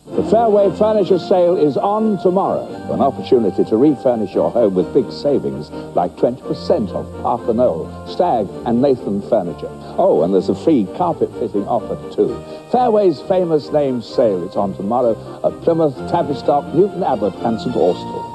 The Fairway furniture sale is on tomorrow. An opportunity to refurnish your home with big savings, like 20% off Parker Knoll, Stag and Nathan furniture. Oh, and there's a free carpet fitting offer too. Fairway's famous name sale is on tomorrow at Plymouth, Tavistock, Newton Abbot and St Austell.